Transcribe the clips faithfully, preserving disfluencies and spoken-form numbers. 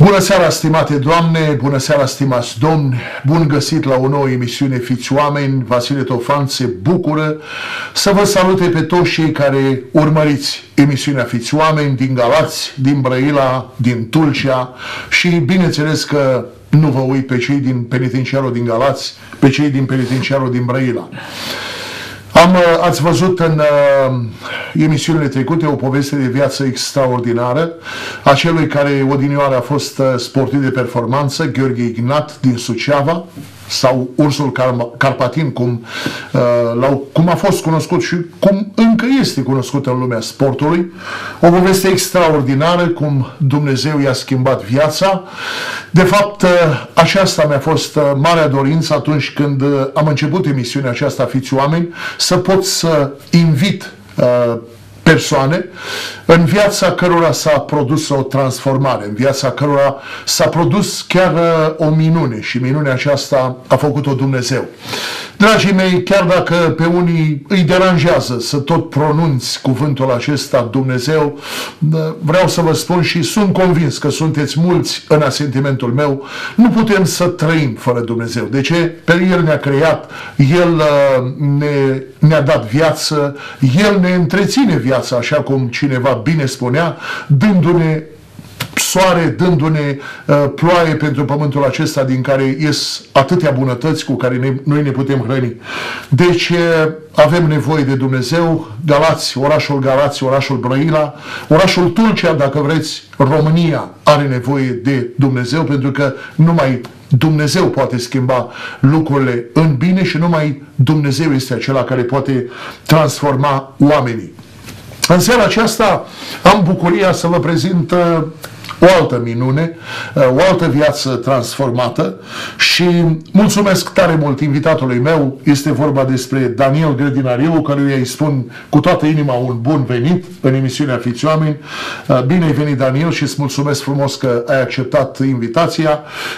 Bună seara, stimate doamne, bună seara, stimați domni, bun găsit la o nouă emisiune Fiți Oameni. Vasile Tofan se bucură să vă salute pe toți cei care urmăriți emisiunea Fiți Oameni din Galați, din Brăila, din Tulcea și bineînțeles că nu vă uit pe cei din penitenciarul din Galați, pe cei din penitenciarul din Brăila. Am, ați văzut în uh, emisiunile trecute o poveste de viață extraordinară a celui care odinioară a fost uh, sportiv de performanță, Gheorghe Ignat din Suceava, sau Ursul Carpatin, cum, uh, cum a fost cunoscut și cum încă este cunoscut în lumea sportului. O poveste extraordinară, cum Dumnezeu i-a schimbat viața. De fapt, uh, aceasta mi-a fost uh, marea dorință atunci când uh, am început emisiunea aceasta Fiți Oameni, să pot să invit uh, persoane în viața cărora s-a produs o transformare, în viața cărora s-a produs chiar o minune și minunea aceasta a făcut-o Dumnezeu. Dragii mei, chiar dacă pe unii îi deranjează să tot pronunți cuvântul acesta Dumnezeu, vreau să vă spun și sunt convins că sunteți mulți în asentimentul meu, nu putem să trăim fără Dumnezeu. De ce? Pe El ne-a creat, El ne, ne-a dat viață, El ne întreține viața, așa cum cineva bine spunea, dându-ne soare, dându-ne uh, ploaie pentru pământul acesta din care ies atâtea bunătăți cu care ne, noi ne putem hrăni. Deci uh, avem nevoie de Dumnezeu. Galați, orașul Galați, orașul Brăila, orașul Tulcea, dacă vreți, România are nevoie de Dumnezeu, pentru că numai Dumnezeu poate schimba lucrurile în bine și numai Dumnezeu este acela care poate transforma oamenii. În seara aceasta am bucuria să vă prezint o altă minune, o altă viață transformată și mulțumesc tare mult invitatului meu. Este vorba despre Daniel Grădinariu, căruia îi spun cu toată inima un bun venit în emisiunea Fiți Oameni. Bine ai venit, Daniel, și îți mulțumesc frumos că ai acceptat invitația.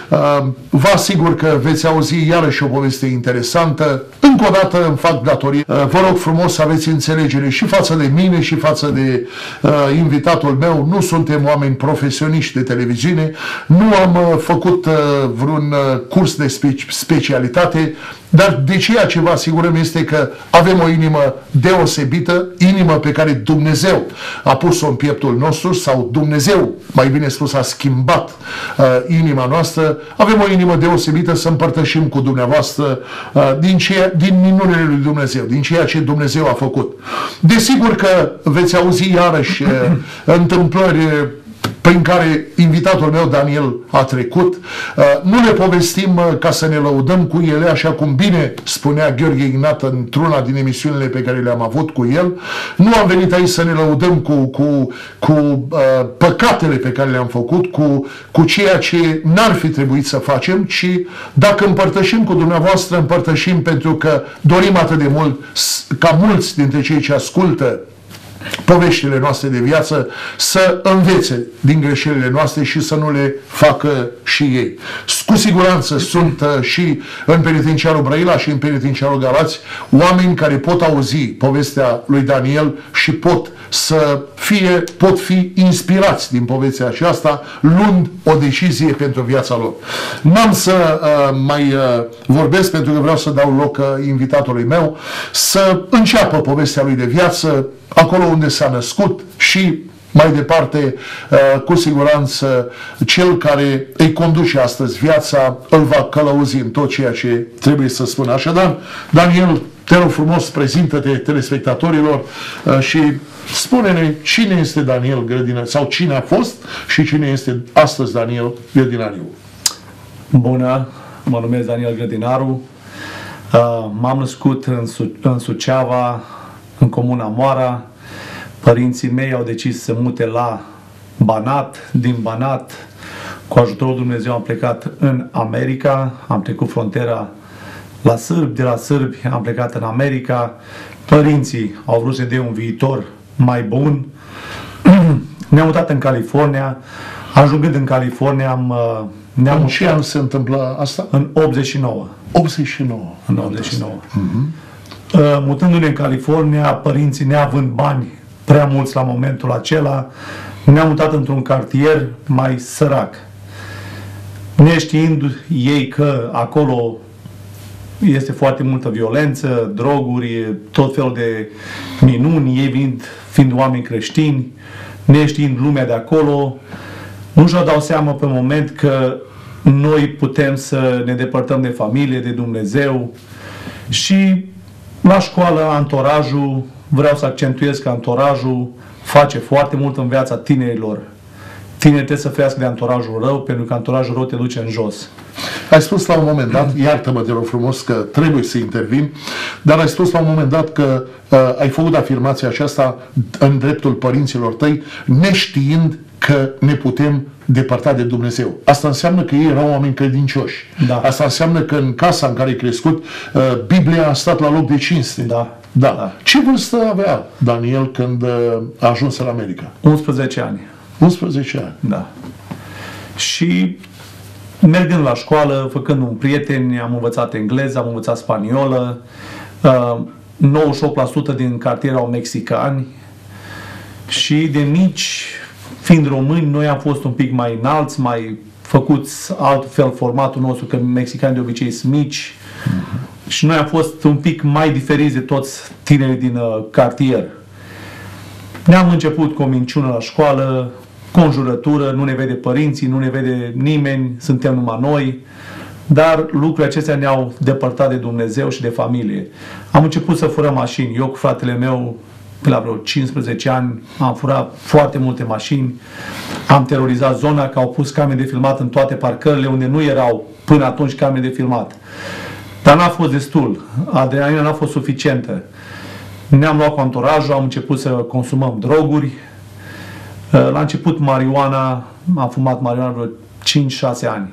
Vă asigur că veți auzi iarăși o poveste interesantă. Încă o dată îmi fac datorie. Vă rog frumos să aveți înțelegere și față de mine și față de invitatul meu. Nu suntem oameni profesioniști de televiziune, nu am uh, făcut uh, vreun uh, curs de speci specialitate, dar de ceea ce vă asigurăm este că avem o inimă deosebită, inimă pe care Dumnezeu a pus-o în pieptul nostru, sau Dumnezeu, mai bine spus, a schimbat uh, inima noastră. Avem o inimă deosebită să împărtășim cu dumneavoastră uh, din, ceea, din minunile lui Dumnezeu, din ceea ce Dumnezeu a făcut. Desigur că veți auzi iarăși uh, întâmplări prin care invitatul meu, Daniel, a trecut. Nu le povestim ca să ne lăudăm cu ele, așa cum bine spunea Gheorghe Ignat într-una din emisiunile pe care le-am avut cu el. Nu am venit aici să ne lăudăm cu, cu, cu uh, păcatele pe care le-am făcut, cu, cu ceea ce n-ar fi trebuit să facem, ci dacă împărtășim cu dumneavoastră, împărtășim pentru că dorim atât de mult ca mulți dintre cei ce ascultă poveștile noastre de viață să învețe din greșelile noastre și să nu le facă și ei. Cu siguranță sunt uh, și în penitenciarul Brăila și în penitenciarul Galați oameni care pot auzi povestea lui Daniel și pot să fie, pot fi inspirați din povestea aceasta, luând o decizie pentru viața lor. N-am să uh, mai uh, vorbesc, pentru că vreau să dau loc uh, invitatului meu să înceapă povestea lui de viață, acolo unde s-a născut și mai departe, cu siguranță, cel care îi conduce astăzi viața îl va călăuzi în tot ceea ce trebuie să spună. Așadar, Daniel, te rog frumos, prezintă-te telespectatorilor și spune-ne cine este Daniel Grădinariu, sau cine a fost și cine este astăzi Daniel Grădinariu. Bună, mă numesc Daniel Grădinaru, m-am născut în, Su în Suceava, în comuna Moara. Părinții mei au decis să mute la Banat. Din Banat, cu ajutorul Dumnezeu, am plecat în America. Am trecut frontiera la sârbi. De la sârbi am plecat în America. Părinții au vrut să dea un viitor mai bun. Ne-am mutat în California. Ajungând în California, am... Ne-am în ce an se întâmplă asta? În optzeci și nouă. optzeci și nouă. În optzeci și nouă. Uh-huh. Mutându-ne în California, părinții neavând bani prea mulți la momentul acela, ne-am mutat într-un cartier mai sărac. neștiind ei că acolo este foarte multă violență, droguri, tot felul de minuni, ei fiind, fiind oameni creștini, neștiind lumea de acolo, nu și-au dau seama pe moment că noi putem să ne depărtăm de familie, de Dumnezeu. Și la școală, anturajul, vreau să accentuez că anturajul face foarte mult în viața tinerilor. Tinerii trebuie să ferească de anturajul rău, pentru că anturajul rău te duce în jos. Ai spus la un moment dat, iartă-mă te rog frumos că trebuie să intervin, dar ai spus la un moment dat că uh, ai făcut afirmația aceasta în dreptul părinților tăi, neștiind că ne putem depărta de Dumnezeu. Asta înseamnă că ei erau oameni credincioși. Da. Asta înseamnă că în casa în care ai crescut, uh, Biblia a stat la loc de cinste. Da. Da. Da. Ce vârstă avea Daniel când uh, a ajuns în America? unsprezece ani. unsprezece ani. Da. Și mergând la școală, făcând un prieten, am învățat engleză, am învățat spaniolă. nouăzeci și opt la sută din cartier erau mexicani și de mici, fiind români, noi am fost un pic mai înalți, mai făcuți altfel formatul nostru, că mexicani de obicei sunt mici. Mm-hmm. Și noi am fost un pic mai diferiți de toți tinerii din uh, cartier. Ne-am început cu o minciună la școală, conjurătură, nu ne vede părinții, nu ne vede nimeni, suntem numai noi, dar lucrurile acestea ne-au depărtat de Dumnezeu și de familie. Am început să furăm mașini. Eu cu fratele meu, pe la vreo cincisprezece ani, am furat foarte multe mașini, am terorizat zona, că au pus camere de filmat în toate parcările unde nu erau până atunci camere de filmat. Dar n-a fost destul, adrenalina n-a fost suficientă. Ne-am luat cu anturajul, am început să consumăm droguri. La început marihuana, am fumat marihuana vreo cinci șase ani.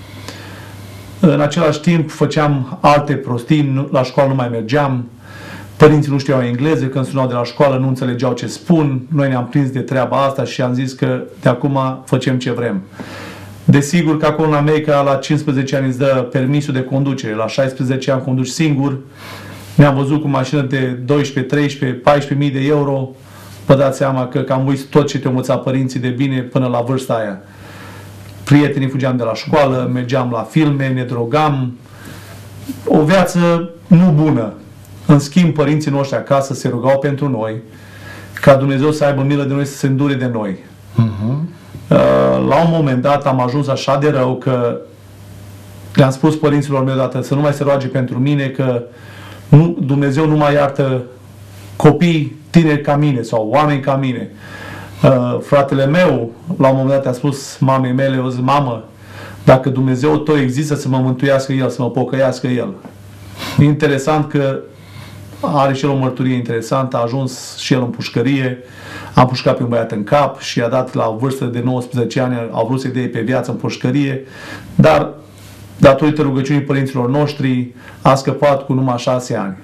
În același timp făceam alte prostii, la școală nu mai mergeam, părinții nu știau engleză, când sunau de la școală nu înțelegeau ce spun, noi ne-am prins de treaba asta și am zis că de acum facem ce vrem. Desigur că acolo în America la cincisprezece ani îți dă permisul de conducere, la șaisprezece ani conduci singur, ne-am văzut cu mașină de doisprezece, treisprezece, paisprezece mii de euro, vă dați seama că cam uiți tot ce te-au învățat părinții de bine până la vârsta aia. Prietenii fugeam de la școală, mergeam la filme, ne drogam. O viață nu bună. În schimb, părinții noștri acasă se rugau pentru noi, ca Dumnezeu să aibă milă de noi, să se îndure de noi. Uh-huh. La un moment dat am ajuns așa de rău că le-am spus părinților mei odată să nu mai se roage pentru mine, că nu, Dumnezeu nu mai iartă copii tineri ca mine sau oameni ca mine. Uh, fratele meu, la un moment dat, a spus mamei mele, o zi, mamă, dacă Dumnezeu tot există, să mă mântuiască El, să mă pocăiască El. E interesant că are și el o mărturie interesantă, a ajuns și el în pușcărie, a pușcat pe un băiat în cap și i-a dat la o vârstă de nouăsprezece ani, au vrut să-i dea pe viață în pușcărie, dar datorită rugăciunii părinților noștri a scăpat cu numai șase ani.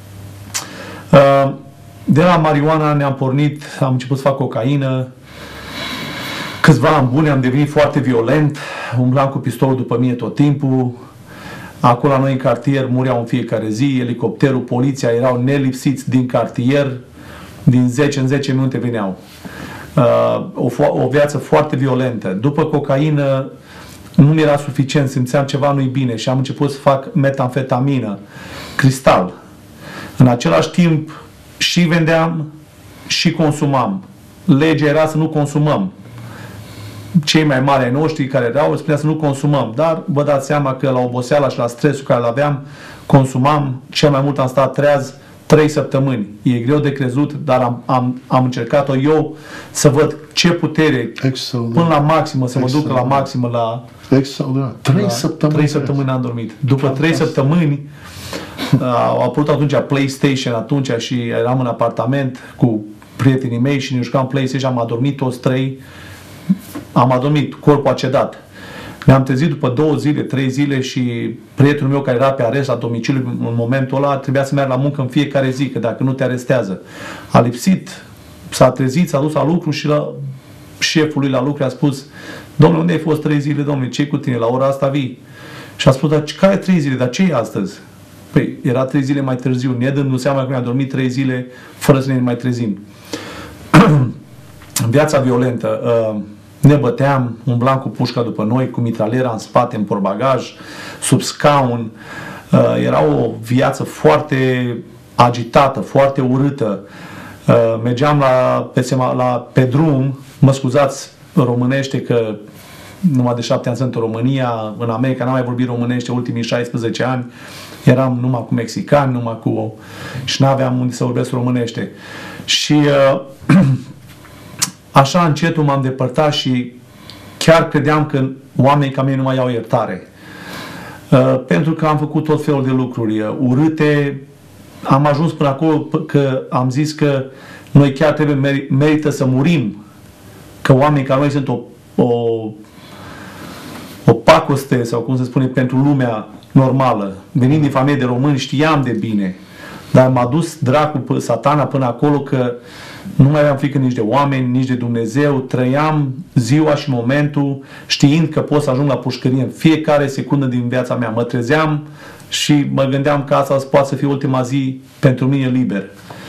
Uh, De la marihuana ne-am pornit, am început să fac cocaină. Câțiva ani buni, am devenit foarte violent, umblam cu pistolul după mine tot timpul. Acolo la noi în cartier mureau în fiecare zi, elicopterul, poliția erau nelipsiți din cartier, din zece în zece minute veneau. Uh, o, o viață foarte violentă. După cocaină nu mi era suficient, simțeam ceva nu-i bine și am început să fac metamfetamină, cristal. În același timp și vendeam și consumam. Legea era să nu consumăm. Cei mai mari ai noștri care erau spunea să nu consumăm, dar vă dați seama că la oboseala și la stresul care îl aveam, consumam, cel mai mult am stat treaz trei săptămâni. E greu de crezut, dar am, am, am încercat-o eu să văd ce putere, până la maximă, să mă duc la maximă la... Extraordinar. Trei săptămâni. Trei săptămâni am dormit. După trei săptămâni au apărut atunci PlayStation atunci și eram în apartament cu prietenii mei și ne jucam PlayStation, am adormit toți trei, am adormit, corpul a cedat. Ne-am trezit după două zile, trei zile și prietenul meu care era pe arest la domiciliu în momentul ăla trebuia să meargă la muncă în fiecare zi, că dacă nu te arestează. A lipsit, s-a trezit, s-a dus la lucru și la șeful lui la lucru a spus: domnule, unde ai fost trei zile, domnule, ce-i cu tine, la ora asta vii? Și a spus: dar care trei zile, dar ce e astăzi? Păi, era trei zile mai târziu, ne dându seama că mi-a dormit trei zile fără să ne mai trezim. Viața violentă. ne băteam, umblam cu pușca după noi, cu mitraliera în spate, în portbagaj, sub scaun. Era o viață foarte agitată, foarte urâtă. Mergeam la, pe, la, pe drum, mă scuzați românește că numai de șapte ani sunt în România, în America n-am mai vorbit românește ultimii șaisprezece ani, eram numai cu mexicani, numai cu... și n-aveam unde să vorbesc românește. Și uh, așa încetul m-am depărtat și chiar credeam că oamenii ca mine nu mai au iertare. Uh, pentru că am făcut tot felul de lucruri uh, urâte, am ajuns până acolo că am zis că noi chiar trebuie, merită să murim, că oamenii ca noi sunt o, o, o pacoste, sau cum se spune, pentru lumea normală. Venind din familie de români, știam de bine, dar m-a dus dracul, satana, până acolo că nu mai aveam frică nici de oameni, nici de Dumnezeu, trăiam ziua și momentul știind că pot să ajung la pușcărie în fiecare secundă din viața mea. Mă trezeam și mă gândeam că asta poate să fie ultima zi pentru mine liber.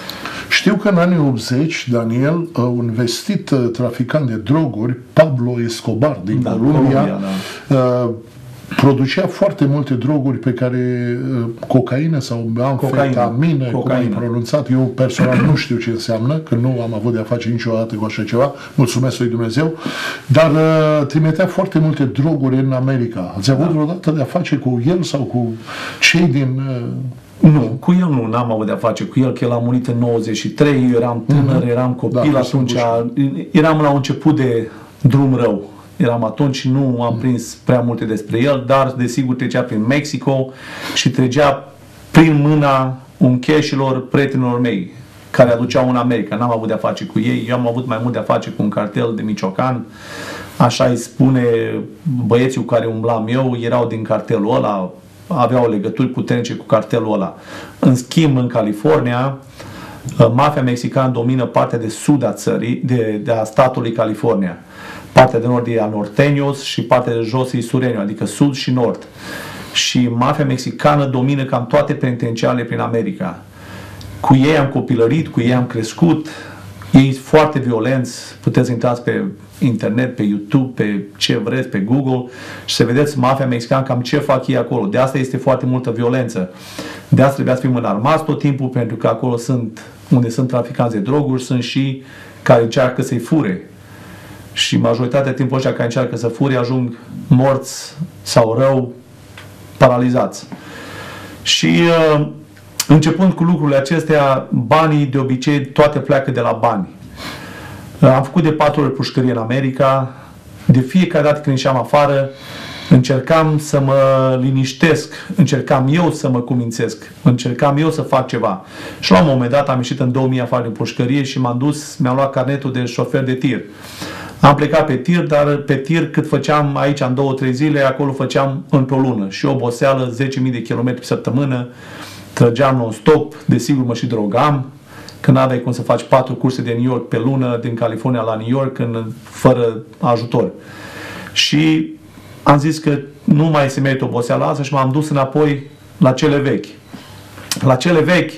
Știu că în anii optzeci, Daniel, un vestit traficant de droguri, Pablo Escobar din da, Columbia, Columbia da. producea foarte multe droguri pe care, cocaină sau amfetamină, cum ai pronunțat, eu personal nu știu ce înseamnă, că nu am avut de-a face niciodată cu așa ceva, mulțumesc lui Dumnezeu, dar uh, trimitea foarte multe droguri în America. Ați avut da. vreodată de-a face cu el sau cu cei din... Uh, Nu, cu el nu, n-am avut de-a face cu el, că el a murit în nouăzeci și trei, eu eram tânăr, eram copil, da, atunci, eram la un început de drum rău. Eram atunci și nu am prins prea multe despre el, dar desigur trecea prin Mexico și trecea prin mâna uncheșilor prietenilor mei care aduceau în America. N-am avut de-a face cu ei, eu am avut mai mult de-a face cu un cartel de Michoacan, așa îi spune băieții cu care umblam eu, erau din cartelul ăla, aveau legături puternice cu cartelul ăla. În schimb, în California, mafia mexicană domină partea de sud a țării, de, de a statului California. Partea de nord e a Norteños și partea de jos e Sureño, adică sud și nord. Și mafia mexicană domină cam toate penitenciarele prin America. Cu ei am copilărit, cu ei am crescut, ei sunt foarte violenți, puteți să intrați pe internet, pe YouTube, pe ce vreți, pe Google și să vedeți mafia mexicană cam ce fac ei acolo. De asta este foarte multă violență. De asta trebuia să fim înarmați tot timpul, pentru că acolo sunt, unde sunt traficanți de droguri, sunt și care încearcă să-i fure. Și majoritatea timpul ăștia care încearcă să fure ajung morți sau rău, paralizați. Și uh, începând cu lucrurile acestea, banii de obicei toate pleacă de la bani. Uh, am făcut de patru ori pușcărie în America. De fiecare dată când ieșeam afară, încercam să mă liniștesc, încercam eu să mă cumințesc, încercam eu să fac ceva. Și la un moment dat am ieșit în două mii afară din pușcărie și m-am dus, mi-am luat carnetul de șofer de tir. Am plecat pe tir, dar pe tir cât făceam aici în două, trei zile, acolo făceam într-o lună. Și oboseală, zece mii de kilometri pe săptămână, trăgeam non-stop, desigur mă și drogam, că n-aveai cum să faci patru curse de New York pe lună, din California la New York, în, fără ajutor. Și am zis că nu mai se merită oboseala asta și m-am dus înapoi la cele vechi. La cele vechi,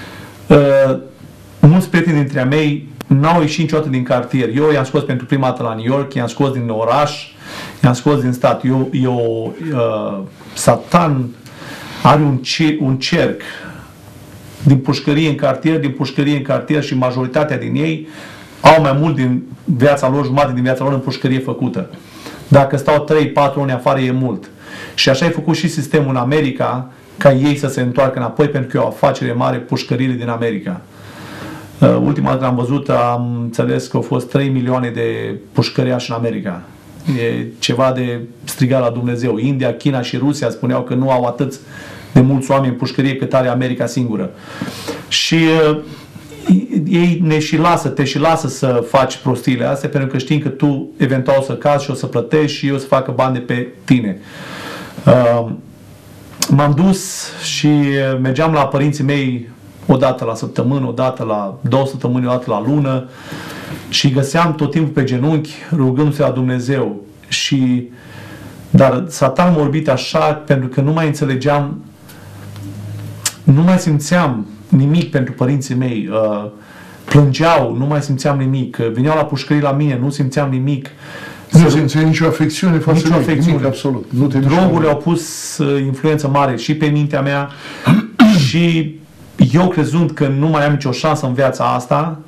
uh, mulți prieteni dintre mei n-au ieșit niciodată din cartier. Eu i-am scos pentru prima dată la New York, i-am scos din oraș, i-am scos din stat. Eu, eu uh, Satan are un, un cerc din pușcărie în cartier, din pușcărie în cartier și majoritatea din ei au mai mult din viața lor, jumătate din viața lor în pușcărie făcută. Dacă stau trei patru ani afară e mult. Și așa ai făcut și sistemul în America, ca ei să se întoarcă înapoi, pentru că e o afacere mare pușcăriile din America. Uh, ultima dată am văzut, am înțeles că au fost trei milioane de pușcăriași în America. E ceva de strigat la Dumnezeu. India, China și Rusia spuneau că nu au atât de mulți oameni în pușcărie cât are America singură. Și uh, ei ne și lasă, te și lasă să faci prostiile astea, pentru că știm că tu eventual o să cazi și o să plătești și eu să facă bani de pe tine. Uh, m-am dus și mergeam la părinții mei o dată la săptămână, o dată la două săptămâni, o dată la lună și găseam tot timpul pe genunchi rugându-se la Dumnezeu. Și, dar Satan m-a orbit așa pentru că nu mai înțelegeam, nu mai simțeam nimic pentru părinții mei. Uh, plângeau, nu mai simțeam nimic. Veneau la pușcării la mine, nu simțeam nimic. Nu simțeai nicio afecțiune față nicio de afecțiune. nimic, absolut. Nu te Drogurile au pus uh, influență mare și pe mintea mea și eu crezând că nu mai am nicio șansă în viața asta,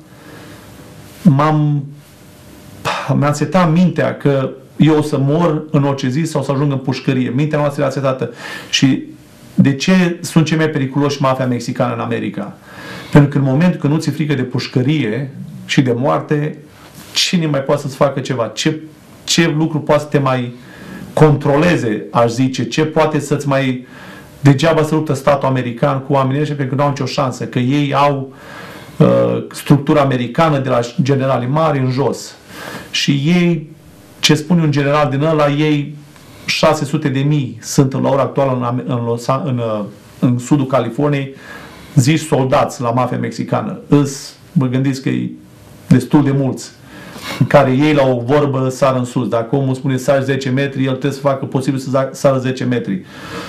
m-am mi-am setat mintea că eu o să mor în orice zi sau să ajung în pușcărie. Mintea noastră era setată. Și de ce sunt cei mai periculoși mafia mexicană în America? Pentru că în momentul când nu ți-e frică de pușcărie și de moarte, cine mai poate să-ți facă ceva? Ce, ce lucru poate să te mai controleze, aș zice? Ce poate să-ți mai... Degeaba să luptă statul american cu oamenii ăștia pentru că nu au nicio șansă. Că ei au uh, structura americană de la generalii mari în jos. Și ei, ce spune un general din ăla, ei șase sute de mii sunt la ora actuală în, în, în, în, în sudul Californiei, zici soldați la mafia mexicană. Îs, mă gândiți că e destul de mulți, în care ei la o vorbă sar în sus. Dacă omul spune sar zece metri, el trebuie să facă posibil să sară zece metri.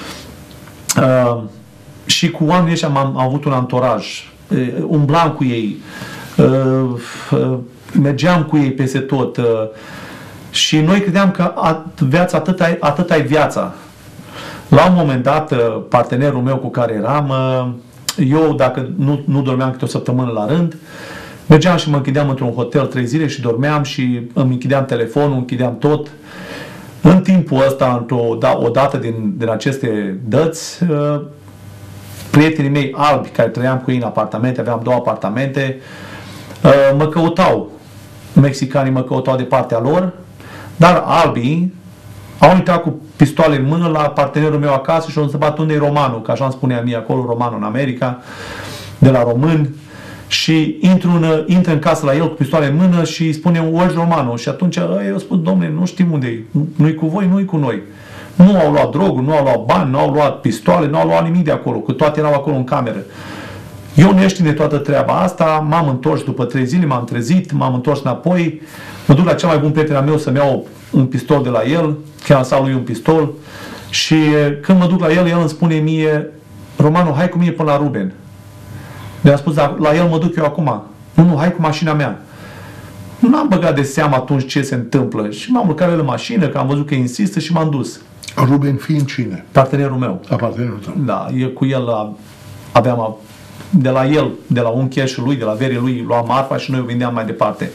Uh, și cu oamenii ăștia am, am avut un anturaj. Uh, umblam cu ei. Uh, uh, mergeam cu ei peste tot. Uh, și noi credeam că at, viața, atât ai, atât ai viața. La un moment dat, uh, partenerul meu cu care eram, uh, eu dacă nu, nu dormeam câte o săptămână la rând, mergeam și mă închideam într-un hotel trei zile și dormeam și îmi închideam telefonul, închideam tot. În timpul ăsta, într-o da, o dată din, din aceste dăți, uh, prietenii mei albi, care trăiam cu ei în apartamente, aveam două apartamente, uh, mă căutau. Mexicanii mă căutau de partea lor, dar albii au intrat cu pistoale în mână la partenerul meu acasă și au întrebat unde e romanul, că așa îmi spunea mie acolo, romanul în America, de la români. Și intru în, intră în casă la el cu pistoale în mână și îi spune, uși romanul. Și atunci eu spun, domnule, nu știm unde e. Nu-i cu voi, nu-i cu noi. Nu au luat droguri, nu au luat bani, nu au luat pistoale, nu au luat nimic de acolo, că toate erau acolo în cameră. Eu nu știu de toată treaba asta, m-am întors după trei zile, m-am trezit, m-am întors înapoi, mă duc la cel mai bun prieten al meu să-mi iau un pistol de la el, chiar să lui un pistol, și când mă duc la el, el îmi spune mie, Romanu, hai cu mine până la Ruben. Mi-a spus, dar la el mă duc eu acum. Nu, nu, hai cu mașina mea. Nu am băgat de seamă atunci ce se întâmplă. Și m-am urcat el în mașină, că am văzut că insistă și m-am dus. Ruben fiind cine? Partenerul meu. A, partenerul tău. Da, eu cu el aveam, de la el, de la un cash-ul lui, de la verii lui, luam marfa și noi o vindeam mai departe.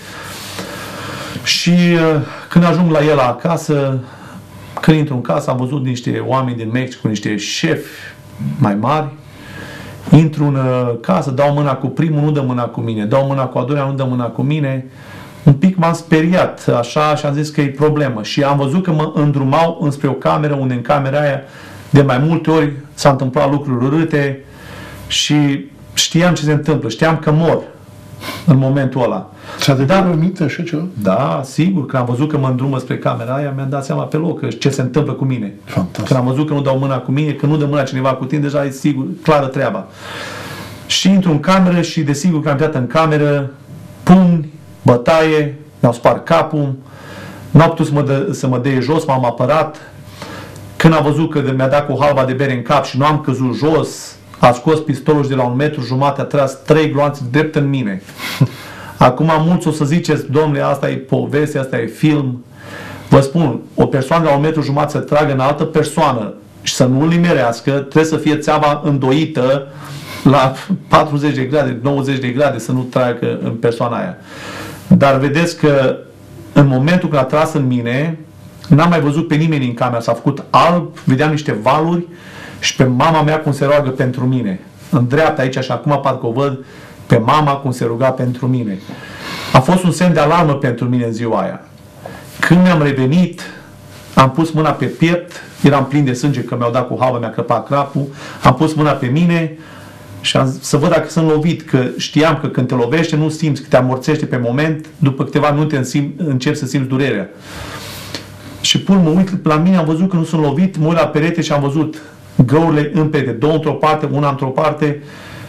Și când ajung la el acasă, când intru în casă, am văzut niște oameni din Mexic, cu niște șefi mai mari. Intru în casă, dau mâna cu primul, nu dă mâna cu mine. Dau mâna cu a doilea, nu dă mâna cu mine. Un pic m-am speriat, așa, și am zis că e problemă. Și am văzut că mă îndrumau înspre o cameră, unde în camera aia, de mai multe ori, s-a întâmplat lucruri urâte și știam ce se întâmplă. Știam că mor în momentul ăla. Ți-a trecut în minte așa ceva? Da, sigur. Când am văzut că mă îndrumă spre camera aia, mi-am dat seama pe loc ce se întâmplă cu mine. Fantastic. Când am văzut că nu dau mâna cu mine, că nu dă mâna cineva cu tine, deja e sigur, clară treaba. Și intru în cameră și desigur că am intrat în cameră, pumni, bătaie, mi-au spart capul, n-au putut să mă, dă, să mă dea jos, m-am apărat. Când am văzut că mi-a dat cu halba de bere în cap și nu am căzut jos, a scos pistolul și de la un metru jumate a tras trei gloanțe drept în mine. Acum mulți o să ziceți, domnule, asta e poveste, asta e film. Vă spun, o persoană de la un metru jumate să tragă în altă persoană și să nu îl nimerească, trebuie să fie țeava îndoită la patruzeci de grade, nouăzeci de grade să nu tragă în persoana aia. Dar vedeți că în momentul când a tras în mine, n-am mai văzut pe nimeni în cameră, s-a făcut alb, vedeam niște valuri și pe mama mea cum se roagă pentru mine. În dreapta aici, și acum parcă o văd, pe mama cum se ruga pentru mine. A fost un semn de alarmă pentru mine în ziua aia. Când mi-am revenit, am pus mâna pe piept, eram plin de sânge că mi-au dat cu halba, mi-a crăpat crapul, am pus mâna pe mine și am zis, să văd dacă sunt lovit, că știam că când te lovește nu simți, că te amorțește pe moment, după câteva minute începi să simți durerea. Și pur mă uit la mine, am văzut că nu sunt lovit, mă uit la perete și am văzut găurile în perete, două într-o parte, una într-o parte.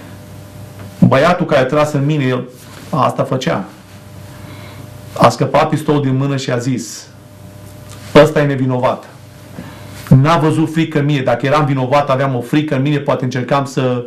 Băiatul care a tras în mine, el asta făcea. A scăpat pistolul din mână și a zis, ăsta e nevinovat. N-a văzut frică în mine. Dacă eram vinovat, aveam o frică în mine, poate încercam să,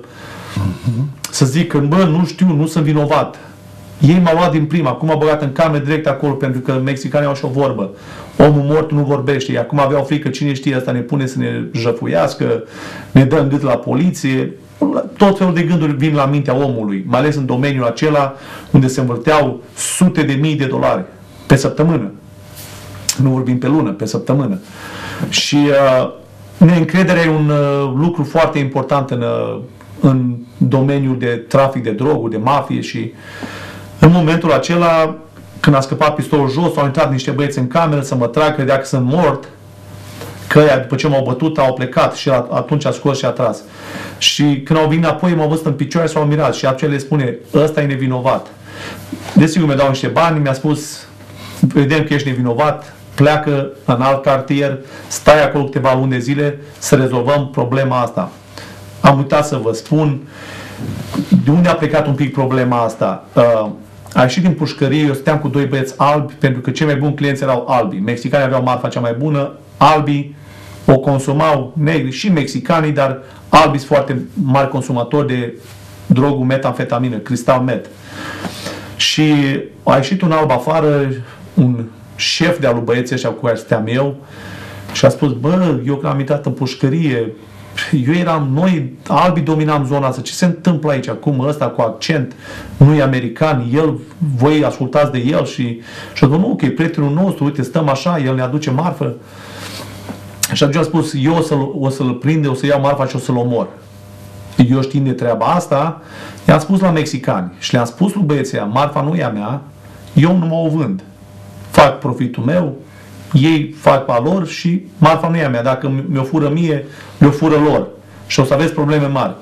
să zic că, bă, nu știu, nu sunt vinovat. Ei m-au luat din prima, acum m-au băgat în cameră direct acolo, pentru că mexicanii au și o vorbă. omul mort nu vorbește. Acum aveau frică, cine știe, asta ne pune să ne jăfuiască, ne dă în gât la poliție. Tot felul de gânduri vin la mintea omului, mai ales în domeniul acela unde se învârteau sute de mii de dolari pe săptămână. Nu vorbim pe lună, pe săptămână. Și uh, neîncrederea e un uh, lucru foarte important în, uh, în domeniul de trafic de droguri, de mafie și în momentul acela, când a scăpat pistolul jos, au intrat niște băieți în cameră să mă trag, credea că sunt mort, că ea, după ce m-au bătut, au plecat și atunci a scos și a tras. Și când au venit apoi, m-au văzut în picioare și s-au mirat și atunci le spune, ăsta e nevinovat. Desigur, mi-a dat niște bani, mi-a spus, vedem că ești nevinovat, pleacă în alt cartier, stai acolo câteva luni de zile să rezolvăm problema asta. Am uitat să vă spun de unde a plecat un pic problema asta. Uh, a ieșit din pușcărie, eu stăteam cu doi băieți albi, pentru că cei mai buni clienți erau albi. Mexicanii aveau marfa cea mai bună, albii o consumau, negri și mexicanii, dar albii sunt foarte mari consumatori de drogul metamfetamină, cristal met. Și a ieșit un alb afară, un șef de-al lui băieții ăștia cu care stăteam eu, și a spus, bă, eu când am intrat în pușcărie, eu eram, noi, albii dominam zona asta, ce se întâmplă aici acum, ăsta cu accent, nu e american, el, voi ascultați de el și, și a spus, nu, că e prietenul nostru, uite, stăm așa, el ne aduce marfă. Și atunci a spus, eu o să-l, o să-l prind, o să iau marfa și o să-l omor. Eu știind de treaba asta, i-am spus la mexicani și le-am spus lui băieții ăia, marfa nu e a mea, eu nu mă o vând. Fac profitul meu, ei fac pe a lor și marfa nu e a mea. Dacă mi-o fură mie, mi-o fură lor. Și o să aveți probleme mari.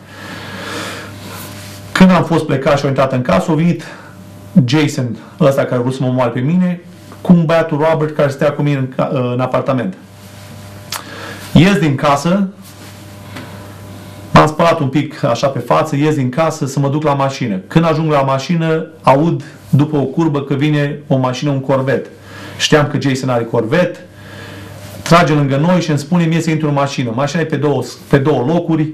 Când am fost plecat și au intrat în casă, a venit Jason, ăsta care a vrut să mă omoare pe mine, cu un băiatul Robert care stea cu mine în, în apartament. Ies din casă, m-am spălat un pic așa pe față, ies din casă să mă duc la mașină. Când ajung la mașină, aud după o curbă că vine o mașină, un Corvette. Știam că Jason are Corvette, trage lângă noi și îmi spune mie să intru în mașină. Mașina e pe două, pe două locuri,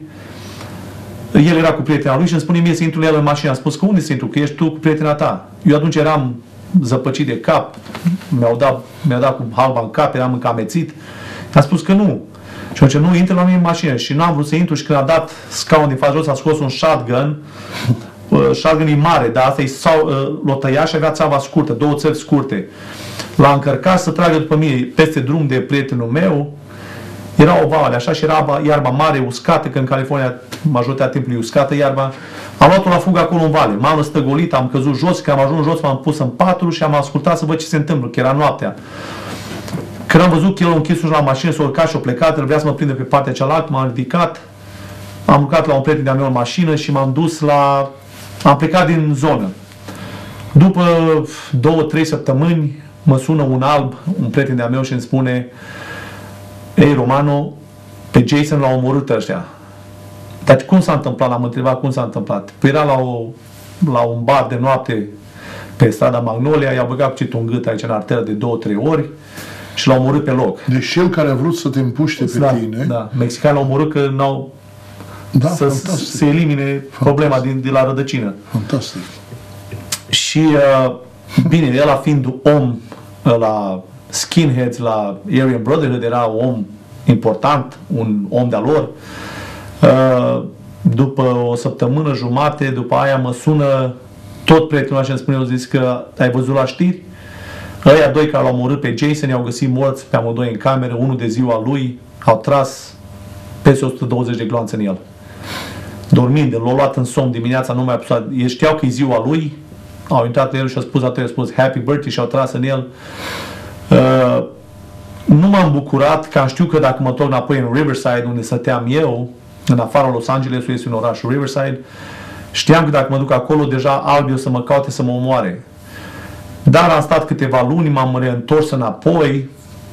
el era cu prietena lui și îmi spune mie să intru el în mașină. Am spus că unde să intru? Că ești tu cu prietena ta. Eu atunci eram zăpăcit de cap, mi-au dat, mi-a dat cu halba în cap, eram încamețit. Am spus că nu. Și atunci nu intră la mine în mașină și nu am vrut să intru și când a dat scaun din fața jos, a scos un shotgun. Uh, shotgun e mare, dar asta e sau, uh, l-o tăia și avea țeava scurtă, două țevi scurte. L-a încărcat să tragă după mine peste drum de prietenul meu. Era o vale, așa, și era iarba mare, uscată, că în California majoritatea timpului e uscată iarba. Am luat-o la fugă acolo în vale. M-am răstăgolit, am căzut jos, când am ajuns jos m-am pus în patru și am ascultat să văd ce se întâmplă, că era noaptea. Când am văzut că el a închis la mașină, s-a urcat și a plecat, el vrea să mă prindă pe partea cealaltă, m-am ridicat, am urcat la un prieten de-a meu în mașină și m-am dus la... am plecat din zonă. După două, trei săptămâni, mă sună un alb, un prieten de-a meu și îmi spune: ei, Romano, pe Jason l-au omorât ăștia. Dar cum s-a întâmplat? L-am întrebat cum s-a întâmplat. Păi era la, o, la un bar de noapte pe strada Magnolia, i-a băgat cuțit un gât aici în arteră de două, trei ori și l-a omorât pe loc. Deci cel care a vrut să te împuște pe da, tine... Da, mexicanii l-au omorât că n-au da, să se elimine fantastic. Problema din, de la rădăcină. Fantastic. Și, uh, bine, el fiind om la skinheads, la Aryan Brotherhood, era un om important, un om de-a lor. Uh, după o săptămână jumate, după aia mă sună tot prietenul și îmi spune, eu zis că ai văzut la știri? Ăia doi care l-au omorât pe Jason i-au găsit morți pe amândoi în cameră, unul de ziua lui, au tras peste o sută douăzeci de gloanțe în el. Dormind, l-au luat în somn dimineața, nu mai a pus. Ei știau că e ziua lui, au intrat la el și au spus, atunci au spus Happy Birthday și au tras în el. Uh, nu m-am bucurat, că am știu că dacă mă torn înapoi în Riverside, unde stăteam eu, în afara Los Angeles, este un oraș, Riverside, știam că dacă mă duc acolo, deja albii o să mă caute să mă omoare. Dar am stat câteva luni, m-am reîntors înapoi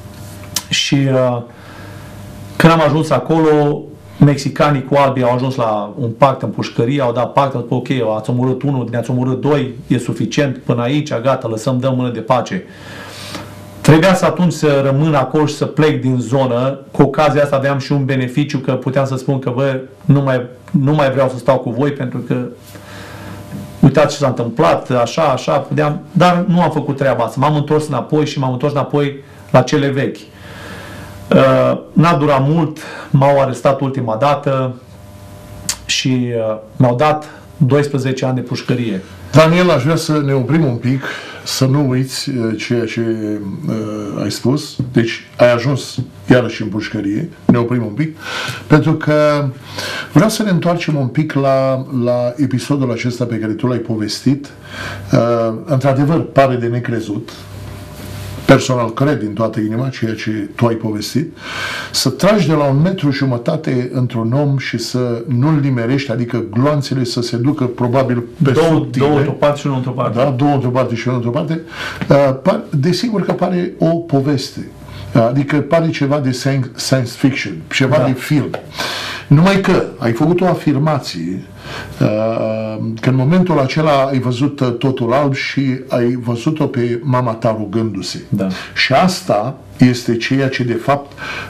și uh, când am ajuns acolo, mexicanii cu albii au ajuns la un pact în pușcărie, au dat pact, au spus, ok, ați omorât unul, ne-ați omorât doi, e suficient, până aici, gata, lăsăm, dăm mână de pace. Trebuia să atunci să rămân acolo și să plec din zonă. Cu ocazia asta aveam și un beneficiu, că puteam să spun că, bă, nu mai, nu mai vreau să stau cu voi, pentru că uitați ce s-a întâmplat, așa, așa, puteam, dar nu am făcut treaba asta. M-am întors înapoi și m-am întors înapoi la cele vechi. Uh, n-a durat mult, m-au arestat ultima dată și uh, mi-au dat doisprezece ani de pușcărie. Daniel, aș vrea să ne oprim un pic, să nu uiți uh, ceea ce uh, ai spus. Deci ai ajuns iarăși în pușcărie, ne oprim un pic, pentru că vreau să ne întoarcem un pic la, la episodul acesta pe care tu l-ai povestit. Uh, într-adevăr, pare de necrezut. Personal cred din toată inima ceea ce tu ai povestit, să tragi de la un metru jumătate într-un om și să nu-l nimerești, adică gloanțele să se ducă probabil pe două, sub tine. Două într-o parte și unul într-o parte. Da, două într-o parte și unul într-o parte. Uh, desigur că pare o poveste. Adică pare ceva de science fiction, ceva da. de film. Numai că ai făcut o afirmație că în momentul acela ai văzut totul alb și ai văzut-o pe mama ta rugându-se. Da. Și asta este ceea ce de fapt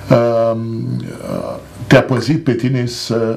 te-a păzit pe tine să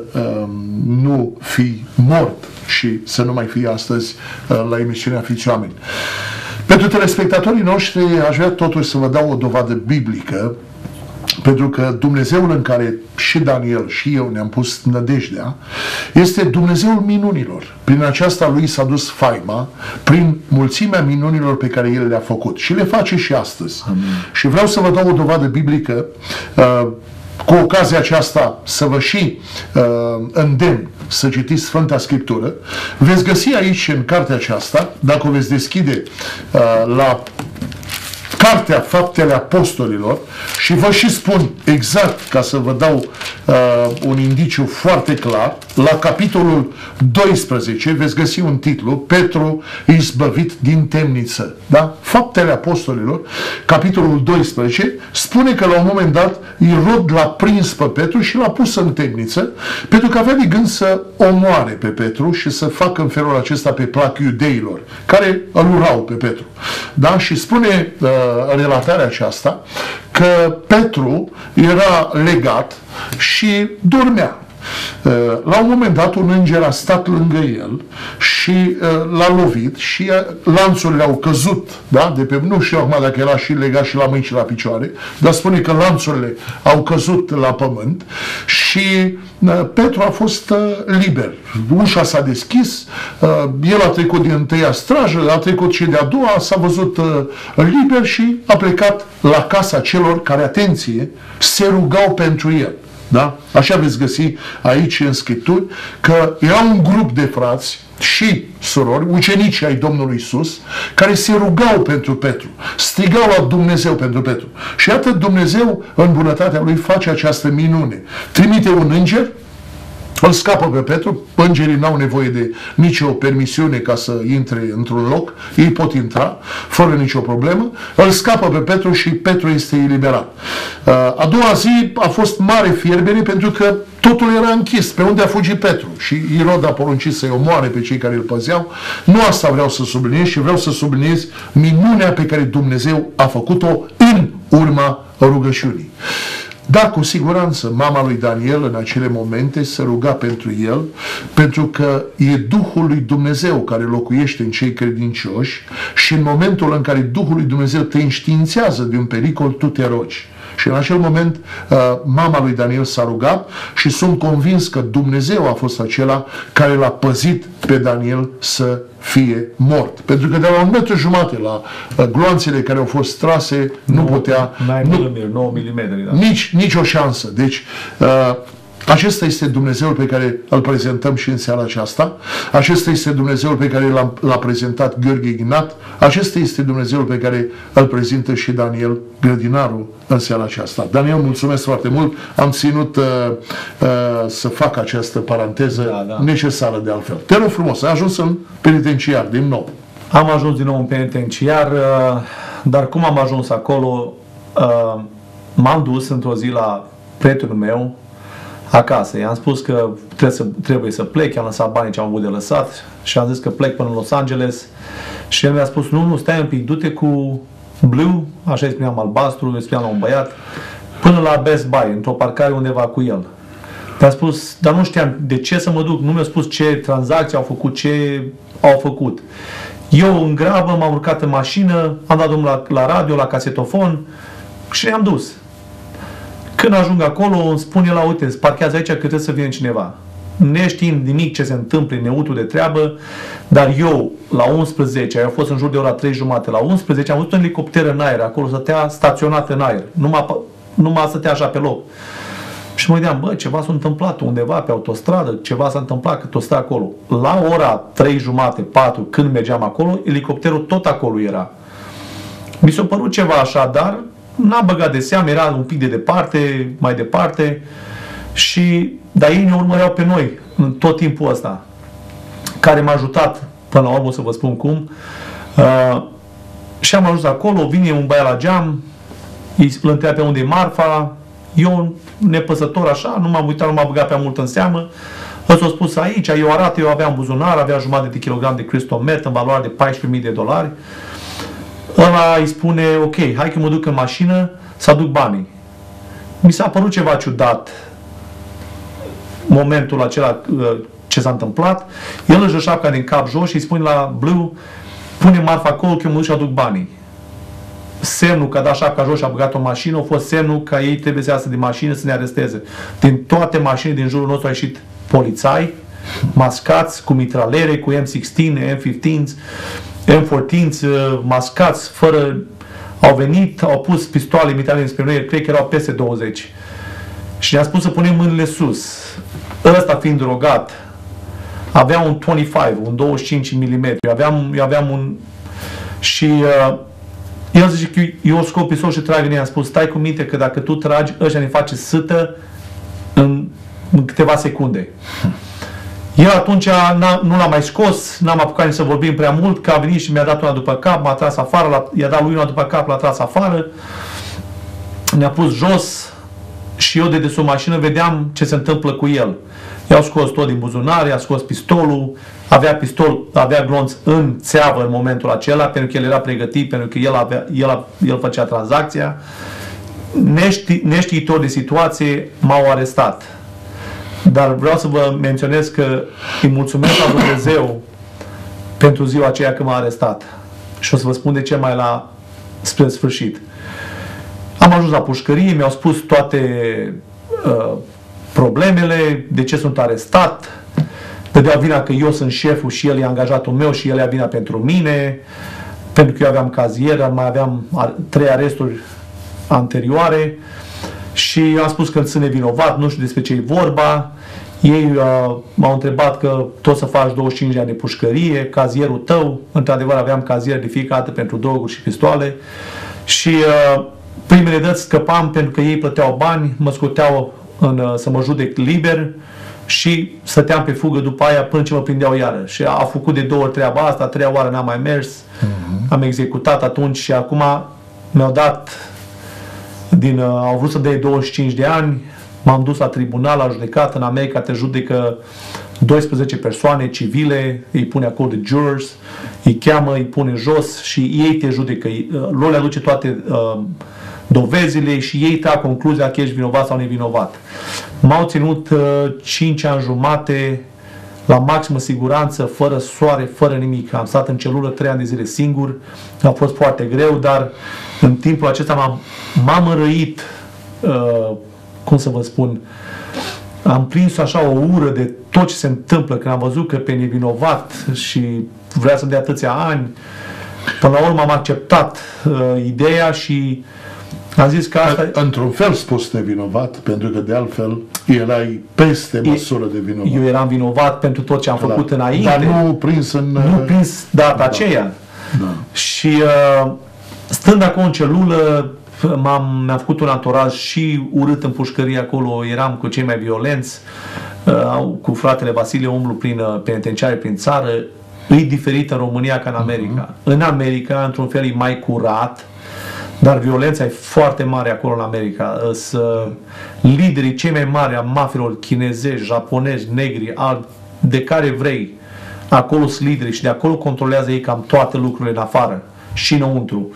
nu fii mort și să nu mai fii astăzi la emisiunea Fiți Oameni. Pentru telespectatorii noștri aș vrea totuși să vă dau o dovadă biblică, pentru că Dumnezeul în care și Daniel și eu ne-am pus nădejdea este Dumnezeul minunilor. Prin aceasta lui s-a dus faima, prin mulțimea minunilor pe care El le-a făcut și le face și astăzi. Amin. Și vreau să vă dau o dovadă biblică, uh, cu ocazia aceasta să vă și uh, îndemn să citiți Sfânta Scriptură. Veți găsi aici în cartea aceasta, dacă o veți deschide uh, la Cartea Faptele Apostolilor, și vă și spun exact, ca să vă dau uh, un indiciu foarte clar, la capitolul doisprezece veți găsi un titlu, Petru izbăvit din temniță. Da? Faptele Apostolilor, capitolul doisprezece, spune că la un moment dat Irod l-a prins pe Petru și l-a pus în temniță, pentru că avea de gând să omoare pe Petru și să facă în felul acesta pe plac iudeilor, care îl urau pe Petru. Da? Și spune uh, relatarea aceasta că Petru era legat și dormea. La un moment dat un înger a stat lângă el și l-a lovit și lanțurile au căzut, da? De pe, nu știu acum dacă era și legat și la mâini și la picioare, dar spune că lanțurile au căzut la pământ și Petru a fost liber. Ușa s-a deschis, el a trecut din întâia strajă, a trecut și de-a doua, s-a văzut liber și a plecat la casa celor care, atenție, se rugau pentru el. Da? Așa veți găsi aici în Scripturi că era un grup de frați și surori, ucenici ai Domnului Iisus, care se rugau pentru Petru, strigau la Dumnezeu pentru Petru. Și iată, Dumnezeu în bunătatea Lui face această minune. Trimite un înger, îl scapă pe Petru, îngerii n-au nevoie de nicio permisiune ca să intre într-un loc, ei pot intra fără nicio problemă, îl scapă pe Petru și Petru este eliberat. A doua zi a fost mare fierbere pentru că totul era închis. Pe unde a fugit Petru? Și Irod a poruncit să-i omoare pe cei care îl păzeau. Nu asta vreau să subliniez, și vreau să subliniez minunea pe care Dumnezeu a făcut-o în urma rugăciunii. Da, cu siguranță, mama lui Daniel în acele momente se ruga pentru el, pentru că e Duhul lui Dumnezeu care locuiește în cei credincioși și în momentul în care Duhul lui Dumnezeu te înștiințează de un pericol, tu te rogi. Și în acel moment mama lui Daniel s-a rugat și sunt convins că Dumnezeu a fost acela care l-a păzit pe Daniel să fie mort. Pentru că de la un metru jumate la gloanțele care au fost trase nu putea... nouă milimetri, da. Nici, nici o șansă. Deci uh, acesta este Dumnezeul pe care îl prezentăm și în seara aceasta. Acesta este Dumnezeul pe care l-a, l-a prezentat Gheorghe Ignat. Acesta este Dumnezeul pe care îl prezintă și Daniel Grădinaru în seara aceasta. Daniel, mulțumesc foarte mult. Am ținut uh, uh, să fac această paranteză da, da. necesară de altfel. Te rog frumos, ai ajuns în penitenciar din nou. Am ajuns din nou în penitenciar, uh, dar cum am ajuns acolo, uh, m-am dus într-o zi la prietenul meu acasă. I-am spus că trebuie să, trebuie să plec, i-am lăsat banii ce am avut de lăsat și am zis că plec până în Los Angeles și el mi-a spus, nu, nu, stai un pic, du-te cu Blue, așa îi spuneam, albastru, îi spuneam la un băiat, până la Best Buy, într-o parcare undeva cu el. Mi-a spus, dar nu știam de ce să mă duc, nu mi-a spus ce tranzacții au făcut, ce au făcut. Eu în grabă m-am urcat în mașină, am dat drumul la, la radio, la casetofon, și ne-am dus. Când ajung acolo, îmi spune la uite, îți parchează aici că trebuie să vină cineva. Neștiind nimic ce se întâmplă, neutul de treabă, dar eu, la unsprezece, eu a fost în jur de ora trei jumate, la unsprezece am văzut un elicopter în aer, acolo stătea staționat în aer, numai, numai stătea așa pe loc. Și mă gândeam, bă, ceva s-a întâmplat undeva pe autostradă, ceva s-a întâmplat că tot stă acolo. La ora trei jumate, patru, când mergeam acolo, elicopterul tot acolo era. Mi s-a părut ceva așa, dar n-am băgat de seamă, era un pic de departe, mai departe, și, dar ei ne urmăreau pe noi în tot timpul ăsta, care m-a ajutat, până la urmă să vă spun cum, uh, și am ajuns acolo, vine un băiat la geam, îl întreba pe unde e marfa, eu, nepăsător așa, nu m-am uitat, nu m-am băgat prea mult în seamă, ăsta a spus aici, eu arată, eu aveam buzunar, avea jumătate de kilogram de crystal meth în valoare de paisprezece mii de dolari. Ăla îi spune, ok, hai că mă duc în mașină să aduc banii. Mi s-a părut ceva ciudat momentul acela ce s-a întâmplat. El își dă șapca din cap jos și îi spune la Blue, pune marfa acolo că eu mă duc și aduc banii. Semnul că a dat șapca jos și a băgat-o în mașină a fost semnul că ei trebuie să iasă din mașină să ne aresteze. Din toate mașinile din jurul nostru au ieșit polițai, mascați, cu mitralere, cu M șaisprezece, M cincisprezece, M paisprezece, mascați, fără... Au venit, au pus pistoale mitralere spre noi, cred că erau peste douăzeci. Și ne-a spus să punem mâinile sus. Ăsta fiind drogat, avea un douăzeci și cinci, un douăzeci și cinci milimetri. Eu aveam, eu aveam un... Și... Uh, el zice că eu scop pistol și trag în ea. Am spus, stai cu minte că dacă tu tragi, ăștia ne face sâtă în, în câteva secunde. El atunci nu l-a mai scos, n-am apucat nici să vorbim prea mult, că a venit și mi-a dat una după cap, m-a tras afară, i-a dat lui una după cap, l-a tras afară, ne-a pus jos și eu de de sub mașină vedeam ce se întâmplă cu el. I-au scos tot din buzunar, i-a scos pistolul, avea pistol, avea glonț în țeavă în momentul acela, pentru că el era pregătit, pentru că el, avea, el, el făcea tranzacția. Nești, neștiitor de situație, m-au arestat. Dar vreau să vă menționez că îi mulțumesc la Dumnezeu pentru ziua aceea când m-a arestat. Și o să vă spun de ce mai la spre sfârșit. Am ajuns la pușcărie, mi-au spus toate uh, problemele, de ce sunt arestat, dădea vina că eu sunt șeful și el e angajatul meu și el ia vina pentru mine, pentru că eu aveam cazier, mai aveam trei aresturi anterioare și am spus că sunt nevinovat, nu știu despre ce e vorba. Ei uh, m-au întrebat că tot să faci douăzeci și cinci de ani de pușcărie, cazierul tău, într-adevăr aveam cazier de fiecare dată pentru droguri și pistoale și uh, primele dăți scăpam pentru că ei plăteau bani, mă scoteau în, uh, să mă judec liber și stăteam pe fugă după aia până ce mă prindeau iară. Și a făcut de două ori treaba asta, a treia oară n-am mai mers, uh-huh. Am executat atunci și acum mi-au dat, din, uh, au vrut să dea douăzeci și cinci de ani, m-am dus la tribunal, la judecată, în America te judecă doisprezece persoane civile, îi pune acolo de jurors, îi cheamă, îi pune jos și ei te judecă, lor le aduce toate uh, dovezile și ei trag concluzia că ești vinovat sau nevinovat. M-au ținut uh, cinci ani jumate la maximă siguranță, fără soare, fără nimic. Am stat în celulă trei ani de zile singur, a fost foarte greu, dar în timpul acesta m-am, m-am înrăit, uh, cum să vă spun, am prins așa o ură de tot ce se întâmplă, când am văzut că pe nevinovat și vrea să-mi dea atâția ani. Până la urmă am acceptat uh, ideea și am zis că asta... Într-un fel spus nevinovat, pentru că de altfel erai peste măsură de vinovat. Eu eram vinovat pentru tot ce am da. făcut înainte. Dar nu prins în... Nu prins data da. aceea. Da. Și uh, stând acolo în celulă, m-am, mi-am făcut un anturaj și urât în pușcărie acolo, eram cu cei mai violenți, uh, cu fratele Vasile, umblu prin uh, penitenciare, prin țară. E diferit în România ca în America. Uh-huh. În America, într-un fel, e mai curat, dar violența e foarte mare acolo în America. Sunt uh, liderii cei mai mari a mafiilor chinezezi, japonezi, negri, albi, de care vrei. Acolo sunt lideri și de acolo controlează ei cam toate lucrurile în afară și înăuntru.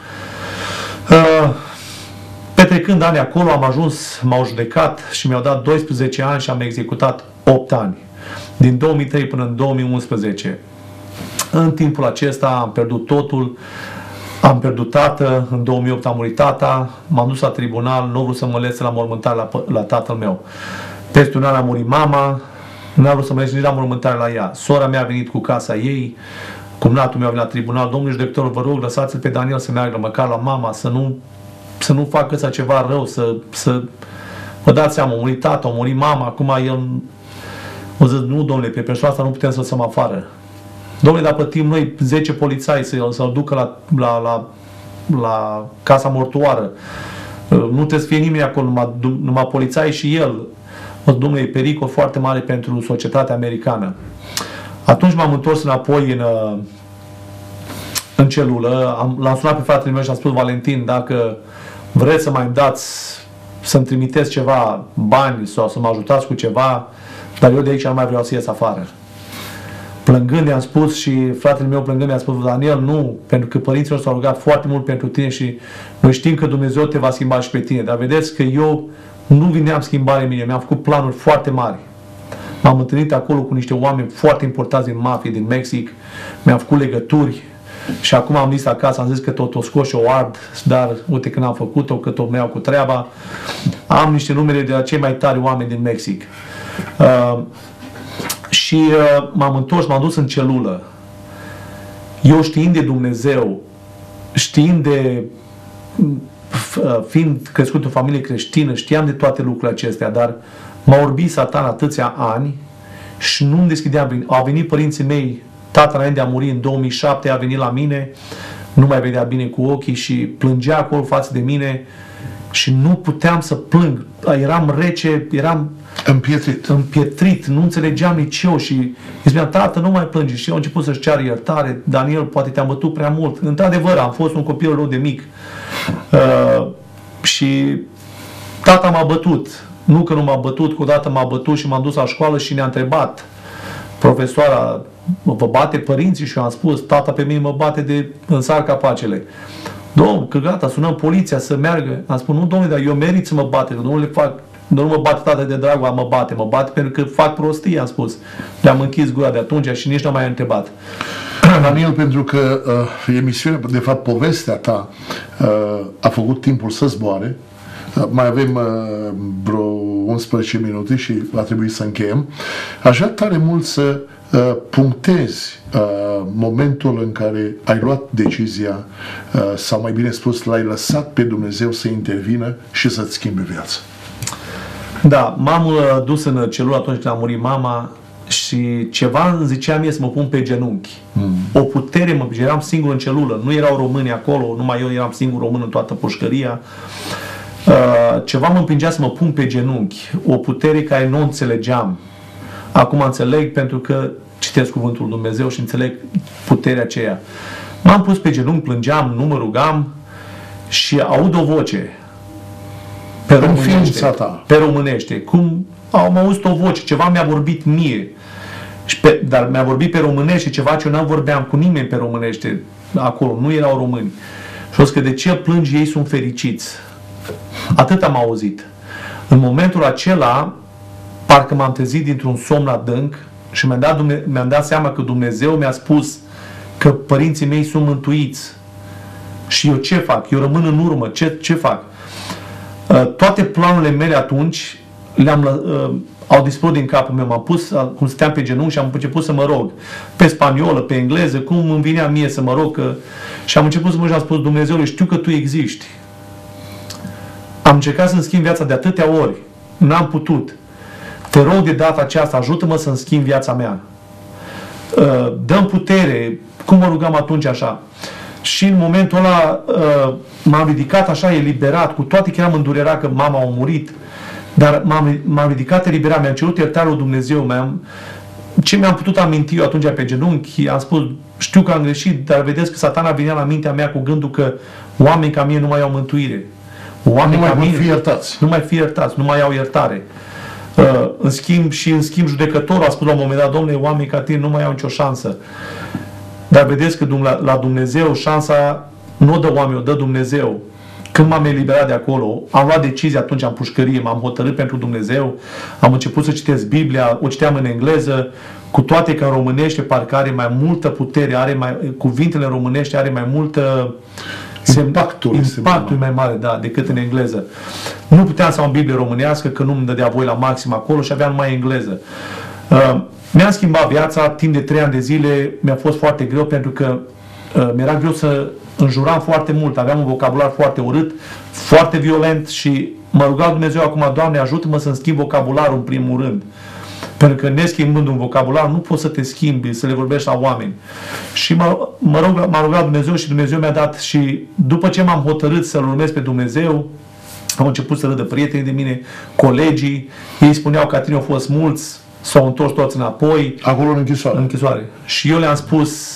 Uh, Petrecând ani acolo, am ajuns, m-au judecat și mi-au dat doisprezece ani și am executat opt ani. Din două mii trei până în două mii unsprezece. În timpul acesta am pierdut totul. Am pierdut tată, în două mii opt a murit tata, m-am dus la tribunal, nu vreau să mă lese la mormântare la, la tatăl meu. Peste un an a murit mama, nu am vrut să mă lese nici la mormântare la ea. Sora mea a venit cu casa ei, cumnatul meu a venit la tribunal. Domnule judecător, vă rog, lăsați-l pe Daniel să meargă măcar la mama, să nu, să nu facă ăsta ceva rău, să, să vă dați seama, a murit tata, a murit mama, acum el... O zis, nu, domnule, pe persoana asta nu putem să o lăsăm afară. Domnule, dar plătim noi zece polițai să, să-l ducă la, la, la, la casa mortoară. Nu trebuie să fie nimeni acolo, numai, numai polițai și el. O, domnule, e pericol foarte mare pentru societatea americană. Atunci m-am întors înapoi în, în celulă. Am, l-am sunat pe fratele meu și am spus, Valentin, dacă vreți să mai îmi dați, să-mi trimiteți ceva bani sau să mă ajutați cu ceva, dar eu de aici nu mai vreau să ies afară. Plângând i-am spus și fratele meu plângând i-a spus, Daniel, nu, pentru că părinții s-au rugat foarte mult pentru tine și noi știm că Dumnezeu te va schimba și pe tine. Dar vedeți că eu nu vineam schimbare în mine, mi-am făcut planuri foarte mari. M-am întâlnit acolo cu niște oameni foarte importanți din mafie, din Mexic, mi-am făcut legături și acum am zis acasă, am zis că tot o scos și o ard, dar uite când am făcut-o, că tot mi-au cu treaba. Am niște numere de la cei mai tari oameni din Mexic. Uh, și uh, m-am întors, m-am dus în celulă. Eu știind de Dumnezeu, știind de, uh, fiind crescut în familie creștină, știam de toate lucrurile acestea, dar m-a orbit Satan atâția ani și nu-mi deschideam. Au venit părinții mei, tata înainte de a muri în două mii șapte, a venit la mine, nu mai vedea bine cu ochii și plângea acolo față de mine și nu puteam să plâng. Eram rece, eram Împietrit. Împietrit, nu înțelegeam nici eu și îi spuneam, tată, nu mai plânge. Și eu am început să-și ceară iertare. Daniel, poate te-am bătut prea mult. Într-adevăr, am fost un copil rău de mic. Uh, și tata m-a bătut. Nu că nu m-a bătut, că odată m-a bătut și m-am dus la școală și ne-a întrebat. Profesoara, vă bate părinții? Și eu am spus, tata pe mine mă bate de însar capacele. Domnul, că gata, sunăm poliția să meargă. Am spus, nu, domnule, dar eu merit să mă bate, că nu le fac. Nu mă bate tata de dragul, mă bate, mă bate pentru că fac prostii, am spus. Le-am închis gura de atunci și nici nu m-ai întrebat. Daniel, pentru că uh, emisiunea, de fapt povestea ta uh, a făcut timpul să zboare. Uh, mai avem uh, vreo unsprezece minute și va trebui să încheiem. Aș vrea tare mult să uh, punctezi uh, momentul în care ai luat decizia uh, sau mai bine spus, l-ai lăsat pe Dumnezeu să intervină și să-ți schimbe viața. Da, m-am dus în celulă atunci când a murit mama și ceva îmi zicea mie să mă pun pe genunchi. Mm. O putere, mă, eram singur în celulă, nu erau români acolo, numai eu eram singur român în toată pușcăria. Uh, ceva mă împingea să mă pun pe genunchi, o putere care nu înțelegeam. Acum înțeleg pentru că citesc Cuvântul Lui Dumnezeu și înțeleg puterea aceea. M-am pus pe genunchi, plângeam, nu mă rugam și aud o voce. Pe românește, pe românește. Cum am auzit o voce, ceva mi-a vorbit mie. Și pe, dar mi-a vorbit pe românește, ceva ce eu n-am vorbeam cu nimeni pe românește acolo, nu erau români. Și o zis că de ce plângi, ei sunt fericiți. Atât am auzit. În momentul acela, parcă m-am trezit dintr-un somn adânc și mi-am dat, mi-am dat seama că Dumnezeu mi-a spus că părinții mei sunt mântuiți. Și eu ce fac? Eu rămân în urmă. Ce, ce fac? Toate planurile mele atunci le-am, uh, au dispărut din capul meu. M-am pus, uh, cum stăteam pe genunchi și am început să mă rog. Pe spaniolă, pe engleză, cum îmi vinea mie să mă rog. Că... Și am început să mă rog și am spus, Dumnezeule, știu că Tu existi. Am încercat să-mi schimb viața de atâtea ori. N-am putut. Te rog de data aceasta, ajută-mă să-mi schimb viața mea. Uh, dă-mi putere. Cum mă rugam atunci așa? Și în momentul ăla uh, m-am ridicat așa, eliberat, cu toate că eram îndurerat că mama a murit, dar m-am ridicat eliberat, mi-am cerut iertare lui Dumnezeu, mi-am, ce mi-am putut aminti eu atunci pe genunchi, am spus, știu că am greșit, dar vedeți că Satana venea la mintea mea cu gândul că oameni ca mine nu mai au mântuire. Oameni nu ca mai mine, fi iertați. Nu mai fi iertați, nu mai au iertare. Uh, în schimb, și în schimb judecătorul a spus la un moment dat, domnule, oameni ca tine nu mai au nicio șansă. Dar vedeți că la Dumnezeu șansa nu o dă oameni, o dă Dumnezeu. când m-am eliberat de acolo, am luat decizia atunci în pușcărie, m-am hotărât pentru Dumnezeu, am început să citesc Biblia, o citeam în engleză, cu toate că în românește parcă are mai multă putere, are mai, cuvintele în românește are mai multă... Impactul, impactul mai mare, da, decât în engleză. Nu puteam să am o Biblie românească, că nu îmi dădea voi la maxim acolo și aveam numai engleză. Uh, mi-am schimbat viața, timp de trei ani de zile mi-a fost foarte greu pentru că uh, mi-era greu să înjuram foarte mult, aveam un vocabular foarte urât, foarte violent și mă ruga Dumnezeu acum, Doamne, ajută-mă să-mi schimb vocabularul în primul rând. Pentru că neschimbând un vocabular, nu poți să te schimbi, să le vorbești la oameni. Și mă, mă rog, m-a rugat Dumnezeu și Dumnezeu mi-a dat și după ce m-am hotărât să-L urmez pe Dumnezeu, au început să râdă prietenii de mine, colegii, ei spuneau că atine au fost mulți, s-au întors toți înapoi. Acolo în închisoare. În închisoare. Și eu le-am spus,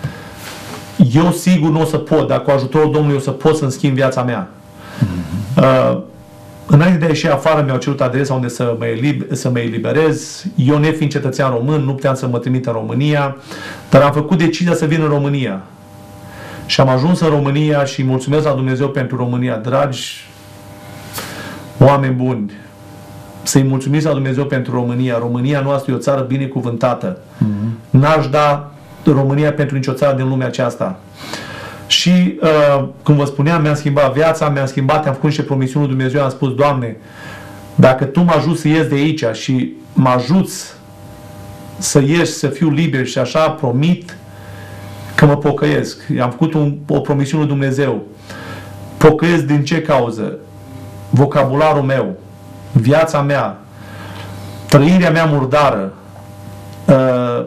eu sigur nu o să pot, dar cu ajutorul Domnului o să pot să-mi schimb viața mea. Mm-hmm. Uh, Înainte de a ieși afară, mi-au cerut adresa unde să mă, eliber, să mă eliberez. Eu, nefiind cetățean român, nu puteam să mă trimit în România, dar am făcut decizia să vin în România. Și am ajuns în România și mulțumesc la Dumnezeu pentru România. Dragi oameni buni, să-i mulțumiți la Dumnezeu pentru România. România noastră e o țară binecuvântată. Mm-hmm. N-aș da România pentru nicio țară din lumea aceasta. Și, uh, cum vă spuneam, mi-am schimbat viața, mi-am schimbat, am făcut niște promisiuni lui Dumnezeu, am spus, Doamne, dacă Tu mă ajuți să ies de aici și mă ajuți să ies, să fiu liber și așa, promit că mă pocăiesc. Am făcut un, o promisiune lui Dumnezeu. Pocăiesc din ce cauză? Vocabularul meu, viața mea, trăirea mea murdară, uh,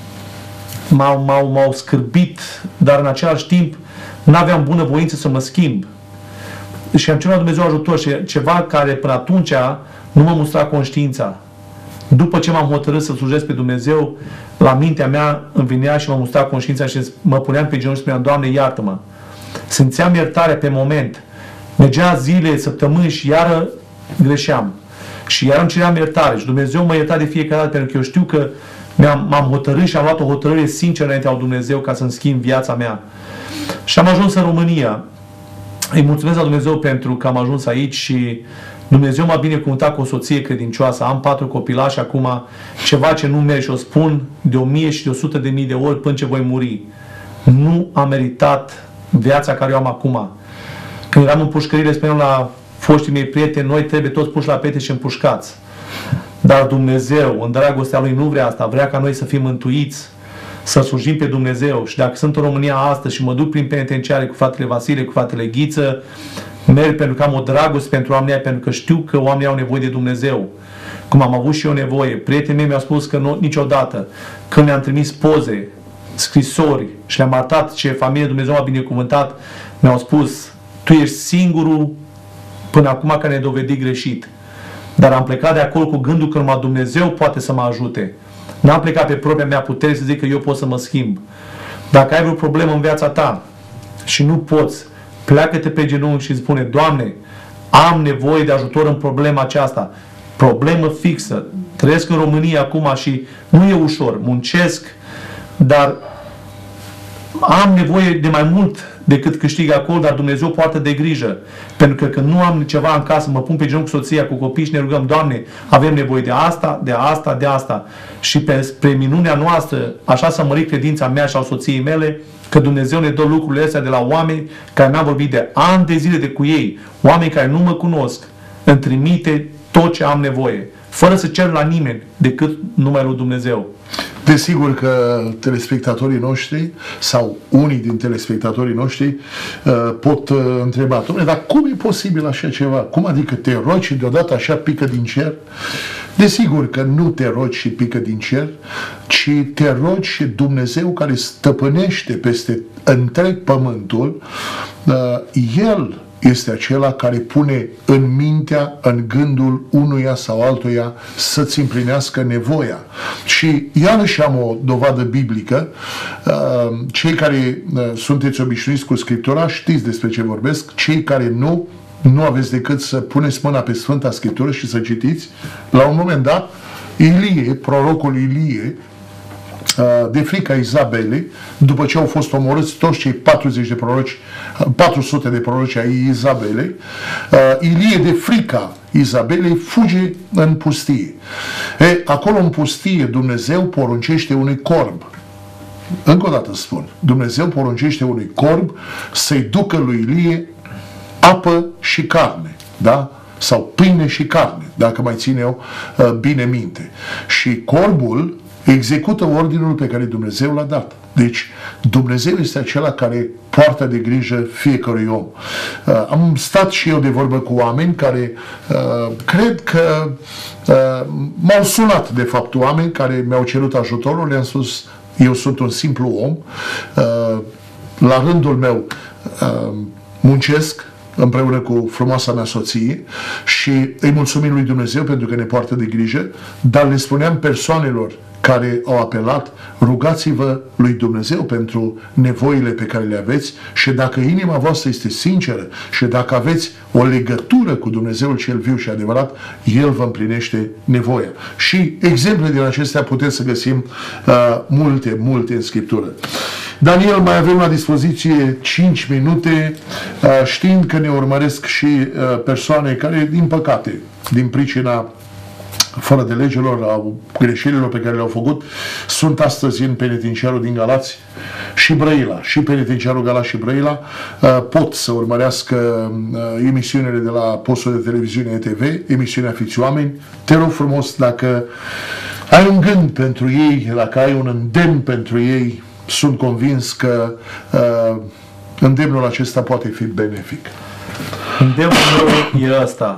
m-au, m-au, m-au scârbit, dar în același timp n-aveam bună voință să mă schimb. Și am cerut la Dumnezeu ajutor și ceva care până atunci nu mă mustra conștiința. După ce m-am hotărât să slujesc pe Dumnezeu, la mintea mea îmi vinea și mă mustra conștiința și mă puneam pe genunchi și spuneam, Doamne, iartă-mă. Simțeam iertarea pe moment. Mergea zile, săptămâni și iară greșeam. Și iar îmi ceream iertare. Și Dumnezeu mă ierta de fiecare dată pentru că eu știu că m-am hotărât și am luat o hotărâre sinceră înaintea lui Dumnezeu ca să-mi schimb viața mea. Și am ajuns în România. Îi mulțumesc la Dumnezeu pentru că am ajuns aici și Dumnezeu m-a binecuvântat cu o soție credincioasă. Am patru copilași acum, ceva ce nu merge și o spun de o mie și de o sută de mii de ori până ce voi muri. Nu am meritat viața care o am acum. Când eram în pușcărie, le spuneam la foștii mei prieteni, noi trebuie toți puși la pete și împușcați. Dar Dumnezeu, în dragostea Lui, nu vrea asta. Vrea ca noi să fim mântuiți, să slujim pe Dumnezeu. Și dacă sunt în România astăzi și mă duc prin penitenciare cu fratele Vasile, cu fratele Ghiță, merg pentru că am o dragoste pentru oamenii, pentru că știu că oamenii au nevoie de Dumnezeu. Cum am avut și eu nevoie. Prietenii mei mi-au spus că nu, niciodată, când le-am trimis poze, scrisori și le-am arătat ce familie Dumnezeu m-a binecuvântat, mi-au spus, tu ești singurul până acum care ne-ai dovedit greșit. Dar am plecat de acolo cu gândul că numai Dumnezeu poate să mă ajute. N-am plecat pe propria mea putere să zic că eu pot să mă schimb. Dacă ai vreo problemă în viața ta și nu poți, pleacă-te pe genunchi și spune, Doamne, am nevoie de ajutor în problema aceasta. Problemă fixă. Trăiesc în România acum și nu e ușor. Muncesc, dar am nevoie de mai mult decât câștig acolo, dar Dumnezeu poartă de grijă. Pentru că când nu am ceva în casă, mă pun pe genunchi cu soția, cu copii și ne rugăm, Doamne, avem nevoie de asta, de asta, de asta. Și pe, spre minunea noastră, așa s-a mărit credința mea și a soției mele, că Dumnezeu ne dă lucrurile astea de la oameni care mi-am vorbit de ani de zile de cu ei, oameni care nu mă cunosc, îmi trimite tot ce am nevoie, fără să cer la nimeni decât numai lui Dumnezeu. Desigur că telespectatorii noștri sau unii din telespectatorii noștri pot întreba, dom'le, dar cum e posibil așa ceva? Cum adică te rogi și deodată așa pică din cer? Desigur că nu te rogi și pică din cer, ci te rogi și Dumnezeu care stăpânește peste întreg pământul, El este acela care pune în mintea, în gândul unuia sau altuia să-ți împlinească nevoia. Și iarăși am o dovadă biblică. Cei care sunteți obișnuiți cu Scriptura știți despre ce vorbesc. Cei care nu, nu aveți decât să puneți mâna pe Sfânta Scriptură și să citiți. La un moment dat, Ilie, prorocul Ilie, de frica Izabelei, după ce au fost omorâți toți cei patruzeci de proroci, patru sute de proroci ai Izabelei, Ilie de frica Izabelei fuge în pustie. E, acolo în pustie Dumnezeu poruncește unui corb. Încă o dată spun, Dumnezeu poruncește unui corb să-i ducă lui Ilie apă și carne, da? Sau pâine și carne, dacă mai țin eu bine minte. Și corbul execută ordinul pe care Dumnezeu l-a dat. Deci, Dumnezeu este acela care poartă de grijă fiecărui om. Uh, am stat și eu de vorbă cu oameni care uh, cred că uh, m-au sunat, de fapt, oameni care mi-au cerut ajutorul, le-am spus, eu sunt un simplu om, uh, la rândul meu uh, muncesc împreună cu frumoasa mea soție și îi mulțumim lui Dumnezeu pentru că ne poartă de grijă, dar le spuneam persoanelor care au apelat, rugați-vă lui Dumnezeu pentru nevoile pe care le aveți și dacă inima voastră este sinceră și dacă aveți o legătură cu Dumnezeul cel viu și adevărat, El vă împlinește nevoia. Și exemple din acestea puteți să găsim uh, multe, multe în Scriptură. Daniel, mai avem la dispoziție cinci minute, uh, știind că ne urmăresc și uh, persoane care, din păcate, din pricina fără de legilor, au greșelilor pe care le-au făcut, sunt astăzi în penitenciarul din Galați și Brăila. Și penitenciarul Galați și Brăila uh, pot să urmărească uh, emisiunile de la postul de televiziune E T V, emisiunea Fiți Oameni. Te rog frumos, dacă ai un gând pentru ei, dacă ai un îndemn pentru ei, sunt convins că uh, îndemnul acesta poate fi benefic. Îndemnul meu e ăsta.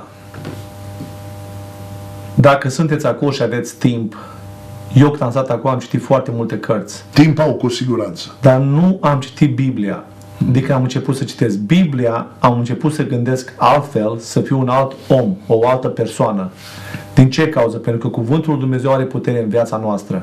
Dacă sunteți acolo și aveți timp, eu când am stat acolo am citit foarte multe cărți. Timp au cu siguranță. Dar nu am citit Biblia. De când am început să citesc Biblia, am început să gândesc altfel, să fiu un alt om, o altă persoană. Din ce cauză? Pentru că Cuvântul lui Dumnezeu are putere în viața noastră.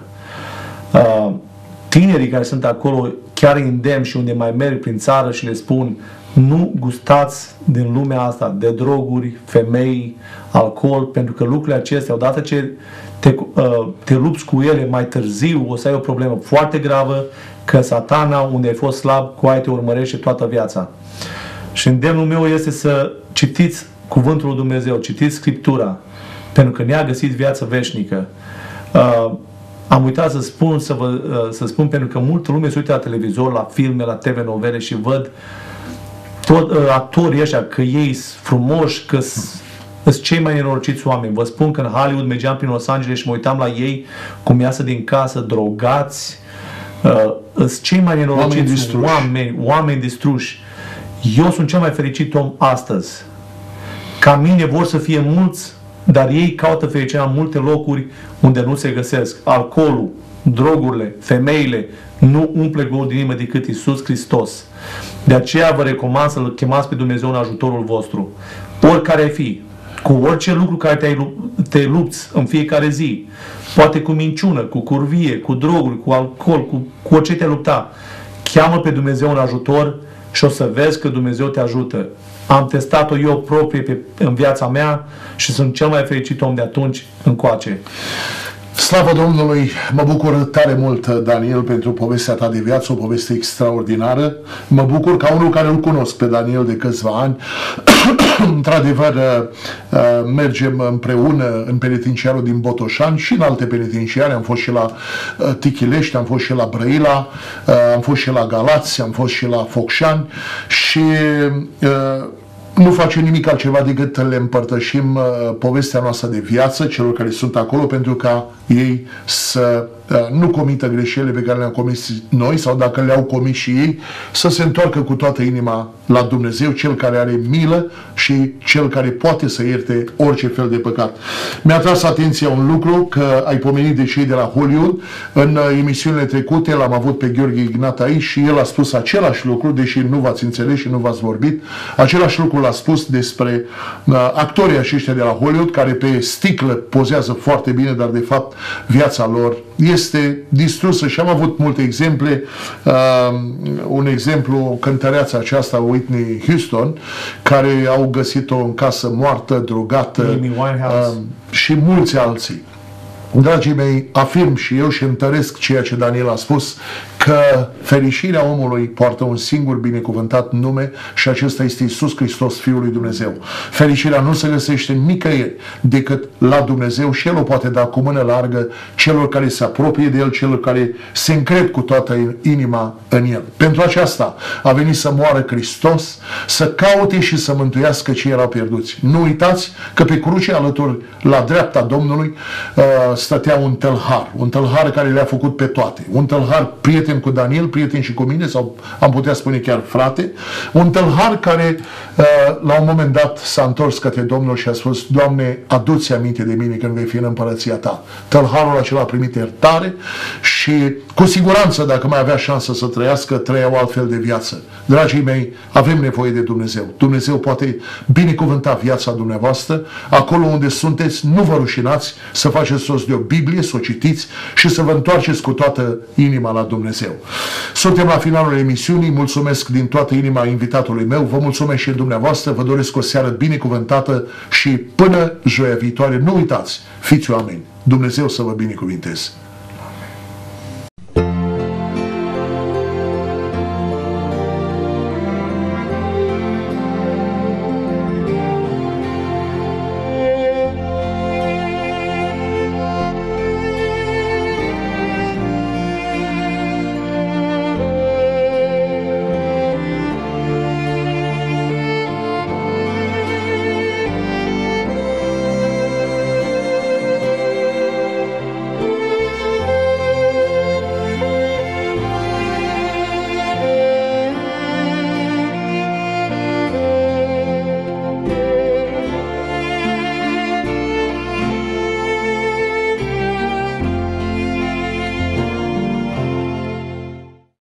Uh, tinerii care sunt acolo chiar îi îndemn și unde mai merg prin țară și le spun: nu gustați din lumea asta de droguri, femei, alcool, pentru că lucrurile acestea, odată ce te, uh, te lupți cu ele mai târziu, o să ai o problemă foarte gravă, că Satana, unde ai fost slab, cu aia te urmărește toată viața. Și îndemnul meu este să citiți Cuvântul lui Dumnezeu, citiți Scriptura, pentru că ne-a găsit viață veșnică. Uh, am uitat să spun, să, vă, uh, să spun, pentru că multă lume se uită la televizor, la filme, la T V novele și văd tot, uh, actorii ăștia, că ei sunt frumoși, că sunt cei mai nenorociți oameni. Vă spun că în Hollywood mergeam prin Los Angeles și mă uitam la ei cum iasă din casă, drogați, uh, sunt cei mai nenorociți oameni distruși. Oameni, oameni distruși. Eu sunt cel mai fericit om astăzi. Ca mine vor să fie mulți, dar ei caută fericirea în multe locuri unde nu se găsesc. Alcoolul, drogurile, femeile nu umple golul din inimă decât Iisus Hristos. De aceea vă recomand să-L chemați pe Dumnezeu în ajutorul vostru. Oricare ai fi, cu orice lucru care te, te lupți în fiecare zi, poate cu minciună, cu curvie, cu droguri, cu alcool, cu, cu orice te lupta, cheamă pe Dumnezeu în ajutor și o să vezi că Dumnezeu te ajută. Am testat-o eu proprie pe, în viața mea și sunt cel mai fericit om de atunci încoace. Slavă Domnului! Mă bucur tare mult, Daniel, pentru povestea ta de viață, o poveste extraordinară. Mă bucur ca unul care îl cunosc pe Daniel de câțiva ani. Într-adevăr, mergem împreună în penitenciarul din Botoșani și în alte penitenciare. Am fost și la Tichilești, am fost și la Brăila, am fost și la Galați, am fost și la Focșani și nu facem nimic altceva decât le împărtășim uh, povestea noastră de viață celor care sunt acolo, pentru ca ei să uh, nu comită greșelile pe care le-am comis noi, sau dacă le-au comis și ei, să se întoarcă cu toată inima la Dumnezeu, Cel care are milă și Cel care poate să ierte orice fel de păcat. Mi-a tras atenția un lucru, că ai pomenit de cei de la Hollywood. În uh, emisiunile trecute l-am avut pe Gheorghe Ignat aici și el a spus același lucru, deși nu v-ați înțeles și nu v-ați vorbit, același lucru a spus despre uh, actorii aceștia de la Hollywood, care pe sticlă pozează foarte bine, dar de fapt viața lor este distrusă. Și am avut multe exemple. Uh, un exemplu, cântăreața aceasta Whitney Houston, care au găsit-o în casă moartă, drogată, uh, și mulți alții. Dragii mei, afirm și eu și întăresc ceea ce Daniel a spus, că fericirea omului poartă un singur binecuvântat nume și acesta este Iisus Hristos, Fiul lui Dumnezeu. Fericirea nu se găsește nicăieri decât la Dumnezeu și El o poate da cu mână largă celor care se apropie de El, celor care se încred cu toată inima în El. Pentru aceasta a venit să moară Hristos, să caute și să mântuiască cei erau pierduți. Nu uitați că pe cruce alături, la dreapta Domnului, stătea un tâlhar, un tâlhar care le-a făcut pe toate, un tâlhar prieten cu Daniel, prieten și cu mine, sau am putea spune chiar frate, un tâlhar care la un moment dat s-a întors către Domnul și a spus: Doamne, adu-ți aminte de mine când vei fi în împărăția Ta. Tâlharul acela a primit iertare și cu siguranță, dacă mai avea șansă să trăiască, trăia o altfel de viață. Dragii mei, avem nevoie de Dumnezeu. Dumnezeu poate binecuvânta viața dumneavoastră. Acolo unde sunteți, nu vă rușinați să faceți rost de o Biblie, să o citiți și să vă întoarceți cu toată inima la Dumnezeu. Suntem la finalul emisiunii. Mulțumesc din toată inima invitatului meu. Vă mulțumesc și dumneavoastră. Vă doresc o seară binecuvântată și până joia viitoare, nu uitați, fiți oameni. Dumnezeu să vă binecuvinteze.